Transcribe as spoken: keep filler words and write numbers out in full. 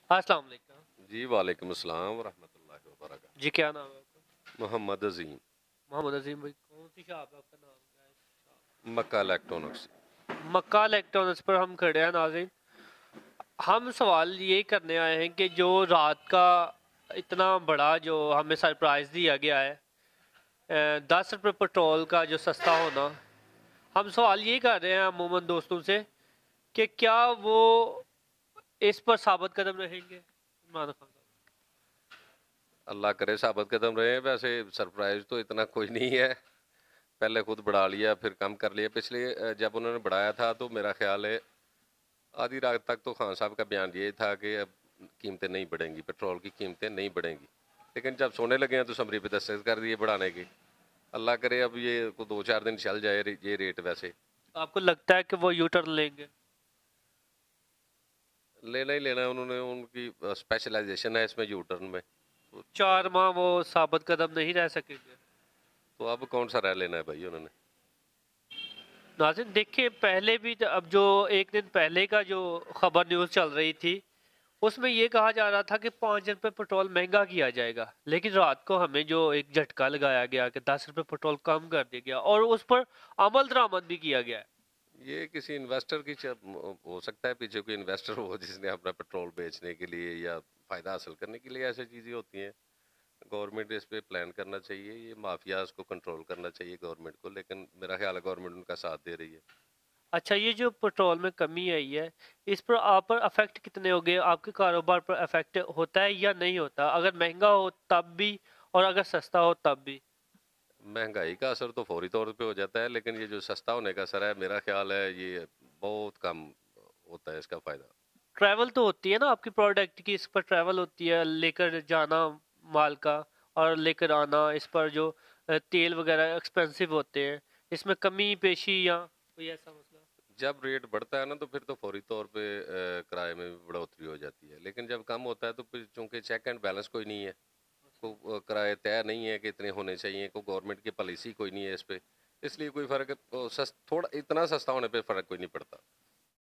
अस्सलाम वालेकुम। जी वालेकुम अस्सलाम वरहमतुल्लाहि वबरकातुहू। जी क्या नाम है आपका? मोहम्मद अजीम। मोहम्मद अजीम भाई, कौन सी शॉप है, आपका नाम क्या है shop? Makka electronics. Makka electronics पर हम खड़े हैं नाज़रीन। हम सवाल ये करने आए हैं कि जो रात का इतना बड़ा जो हमें सरप्राइज़ दिया गया है, अ, दस रुपये पेट्रोल का जो सस्ता होना, हम सवाल ये कर रहे हैं अमूमन दोस्तों से कि क्या वो इस पर साबित कदम रहेंगे इमरान खान साहब? अल्लाह करे साबित कदम रहे। वैसे सरप्राइज तो इतना कोई नहीं है। पहले खुद बढ़ा लिया फिर कम कर लिया। पिछले अ, जब उन्होंने बढ़ाया था तो मेरा ख्याल है आधी रात तक तो खान साहब का बयान ये था कि अब कीमतें नहीं बढ़ेंगी, पेट्रोल की कीमतें नहीं बढ़ेंगी। लेकिन जब सोने लगे हैं तो समरी पे दस्तखत कर दिए बढ़ाने की। अल्लाह करे अब ये को दो चार दिन चल जाए रे- ये रेट। वैसे आपको लगता है कि वो यू टर्न लेंगे? लेना ही लेना है उन्होंने, उनकी स्पेशलाइजेशन है इसमें, यू टर्न में। तो, चार माह वो साबित कदम नहीं रह सकेंगे? तो अब कौन सा रह लेना है भाई उन्होंने। नाज़रीन देखिए, पहले भी तो, अब जो एक दिन पहले का जो खबर न्यूज़ चल रही थी उसमें ये कहा जा रहा था कि पाँच रुपये पेट्रोल महंगा किया जाएगा, लेकिन रात को हमें जो एक झटका लगाया गया कि दस रुपये पेट्रोल कम कर दिया गया और उस पर अमल दरामद भी किया गया है। ये किसी इन्वेस्टर की च- हो सकता है पीछे कोई इन्वेस्टर हो जिसने अपना पेट्रोल बेचने के लिए या फायदा हासिल करने के लिए ऐसी चीज़ें होती हैं। गवर्नमेंट इस पे प्लान करना चाहिए, ये माफियाज को कंट्रोल करना चाहिए गवर्नमेंट को। लेकिन मेरा ख्याल है गवर्नमेंट उनका साथ दे रही है। अच्छा, ये जो पेट्रोल में कमी आई है, इस पर आप पर अफेक्ट कितने हो गए? आपके कारोबार पर अफेक्ट होता है या नहीं होता? अगर महंगा हो तब भी और अगर सस्ता हो तब भी? महंगाई का असर तो फौरी तौर पे हो जाता है, लेकिन ये जो सस्ता होने का असर है मेरा ख्याल है ये बहुत कम होता है इसका फायदा। ट्रैवल तो होती है ना आपकी प्रोडक्ट की, इस पर ट्रैवल होती है, लेकर जाना माल का और लेकर आना, इस पर जो अ, तेल वगैरह एक्सपेंसिव होते हैं, इसमें कमी पेशी या कोई ऐसा मसला? जब रेट बढ़ता है ना तो फिर तो फौरी तौर पे अ, किराए में भी बढ़ोतरी हो जाती है। लेकिन जब कम होता है तो फिर चूंकि चेक एंड बैलेंस कोई नहीं है, को अ, किराए तय नहीं है कि इतने होने चाहिए, को गवर्नमेंट की पॉलिसी कोई नहीं है इस पे, इसलिए कोई फर्क अ, सस, थोड़ा इतना सस्ता होने पे फर्क कोई नहीं पड़ता।